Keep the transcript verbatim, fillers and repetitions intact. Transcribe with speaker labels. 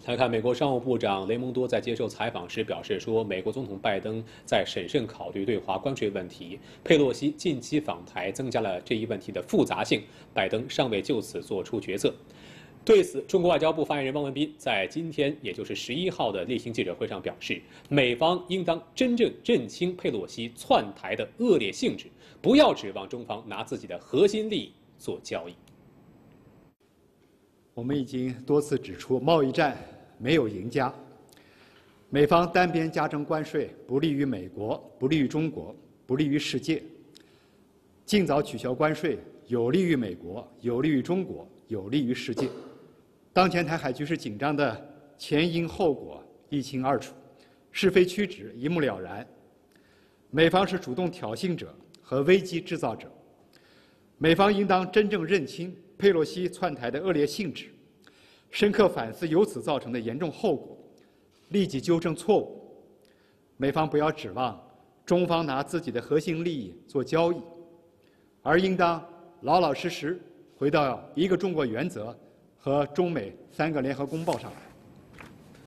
Speaker 1: 来看，美国商务部长雷蒙多在接受采访时表示说，美国总统拜登在审慎考虑对华关税问题。佩洛西近期访台增加了这一问题的复杂性，拜登尚未就此做出决策。对此，中国外交部发言人汪文斌在今天，也就是十一号的例行记者会上表示，美方应当真正认清佩洛西窜台的恶劣性质，不要指望中方拿自己的核心利益做交易。
Speaker 2: 我们已经多次指出，贸易战没有赢家，美方单边加征关税不利于美国，不利于中国，不利于世界。尽早取消关税有利于美国，有利于中国，有利于世界。当前台海局势紧张的前因后果一清二楚，是非曲直一目了然。美方是主动挑衅者和危机制造者，美方应当真正认清佩洛西窜台的恶劣性质，深刻反思由此造成的严重后果，立即纠正错误。美方不要指望中方拿自己的核心利益做交易，而应当老老实实回到一个中国原则和中美三个联合公报上来。